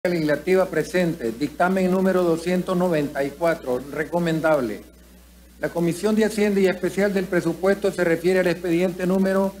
Legislativa presente, dictamen número 294, recomendable. La Comisión de Hacienda y Especial del Presupuesto se refiere al expediente número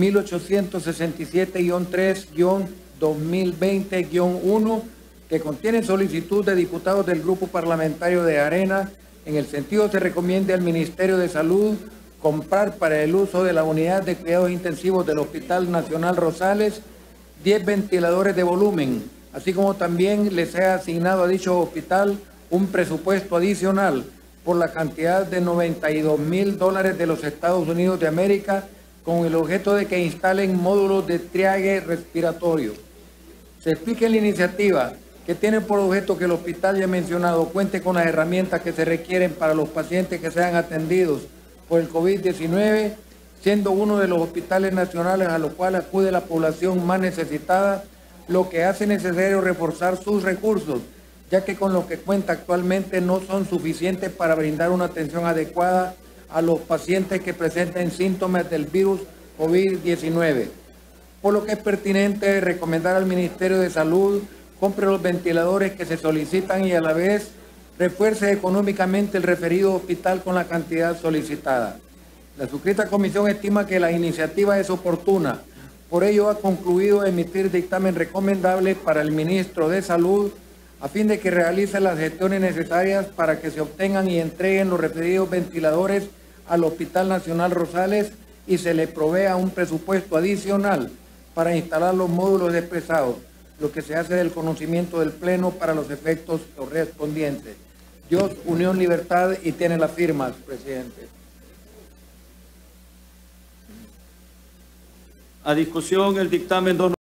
1867-3-2020-1, que contiene solicitud de diputados del Grupo Parlamentario de Arena. En el sentido, se recomienda al Ministerio de Salud comprar para el uso de la unidad de cuidados intensivos del Hospital Nacional Rosales 10 ventiladores de volumen, así como también les sea asignado a dicho hospital un presupuesto adicional por la cantidad de $92,000 de los Estados Unidos de América, con el objeto de que instalen módulos de triaje respiratorio. Se explica en la iniciativa que tiene por objeto que el hospital ya mencionado cuente con las herramientas que se requieren para los pacientes que sean atendidos por el COVID-19, siendo uno de los hospitales nacionales a los cuales acude la población más necesitada, lo que hace necesario reforzar sus recursos, ya que con lo que cuenta actualmente no son suficientes para brindar una atención adecuada a los pacientes que presenten síntomas del virus COVID-19. Por lo que es pertinente recomendar al Ministerio de Salud compre los ventiladores que se solicitan y a la vez refuerce económicamente el referido hospital con la cantidad solicitada. La suscrita comisión estima que la iniciativa es oportuna. Por ello, ha concluido emitir dictamen recomendable para el Ministro de Salud a fin de que realice las gestiones necesarias para que se obtengan y entreguen los referidos ventiladores al Hospital Nacional Rosales y se le provea un presupuesto adicional para instalar los módulos expresados, lo que se hace del conocimiento del Pleno para los efectos correspondientes. Dios, Unión, Libertad, y tiene las firmas, presidente. A discusión el dictamen